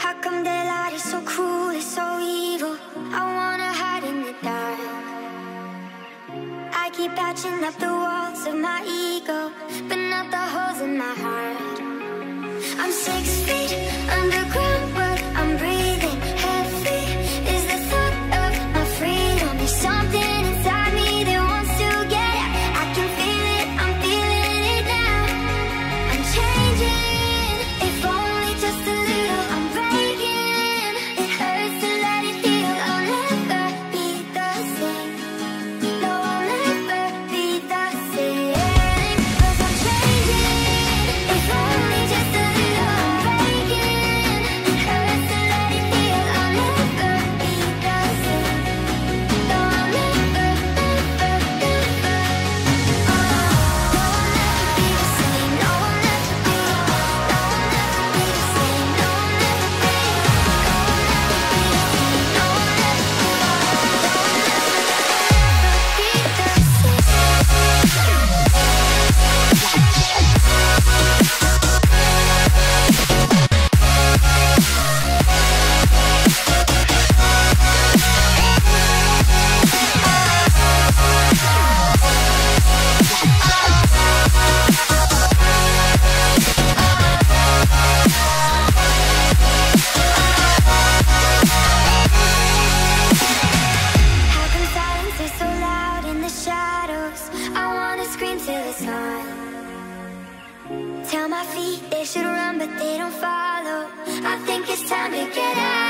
How come the light is so cruel, it's so evil? I wanna hide in the dark. I keep patching up the walls of my ego, but not the holes in my heart. I'm 6 feet underground, but I'm breathing heavy. Is the thought of my freedom? There's something inside me that wants to get out. I can feel it, I'm feeling it now. I'm changing, if only just a little. I'm breaking, it hurts to let it heal. I'll never be the same. No, I'll never be the same. 'Cause I'm changing, if only just a little. I'm breaking, it hurts to let it heal. I'll never be the same. No, I'll never, never, never. Oh, no, I'll never be the same. No, I'll never be. No, I'll never be the same. No, I'll never be. No, I'll never be the same. No, I'll never be. How come silence is so loud in the shadows? I wanna scream till it's gone. Tell my feet they should run, but they don't follow. I think it's time to get out.